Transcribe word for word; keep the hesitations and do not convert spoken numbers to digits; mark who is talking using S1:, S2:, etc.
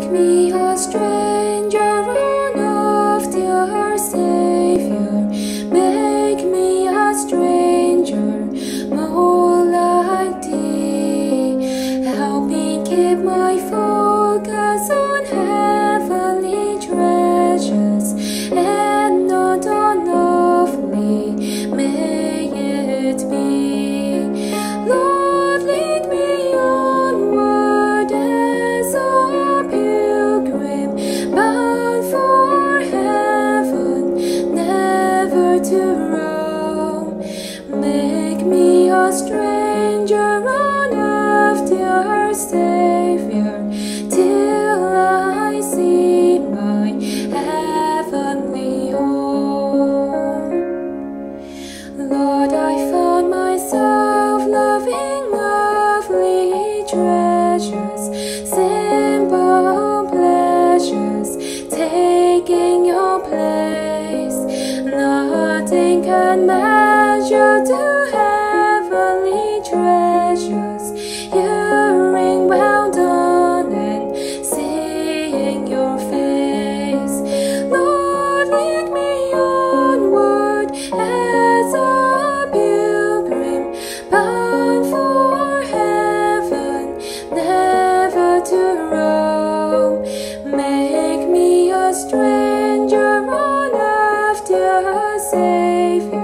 S1: Make me a stranger on earth, dear Savior. Make me a stranger, more like Thee. Help me keep my focus on heavenly treasures and not on earthly. May it be. Lord, lead me onward as a pilgrim, bound for heaven, never to roam. Make me a stranger on earth, dear Savior, till I see my heavenly home. Lord, I found myself loving earthly treasures, simple pleasures, taking your place. Nothing can measure to heavenly treasures, hearing well done and seeing your face. Lord, lead me onward as a pilgrim, bound for heaven, never to roam. Make me a stranger on earth, dear Savior.